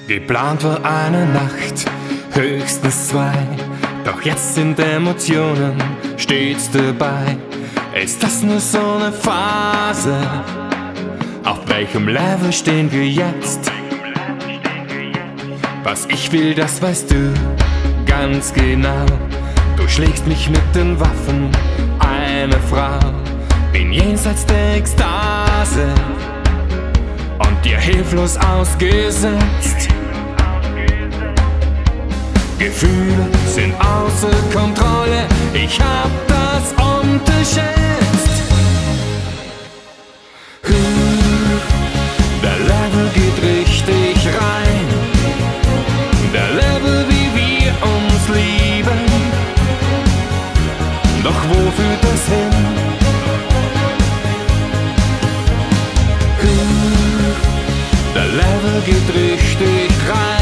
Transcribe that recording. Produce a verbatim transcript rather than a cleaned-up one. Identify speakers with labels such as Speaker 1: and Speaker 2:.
Speaker 1: Geplant war eine Nacht, höchstens zwei, doch jetzt sind Emotionen stets dabei. Ist das nur so eine Phase? Auf welchem Level stehen wir jetzt? Was ich will, das weißt du ganz genau. Du schlägst mich mit den Waffen, eine Frau. Bin jenseits der Ekstase und dir hilflos ausgesetzt. Gefühle sind außer Kontrolle, ich hab das unterschätzt. Huh, der Level geht richtig rein, der Level, wie wir uns lieben. Doch wo führt das hin? Huh, der Level geht richtig rein.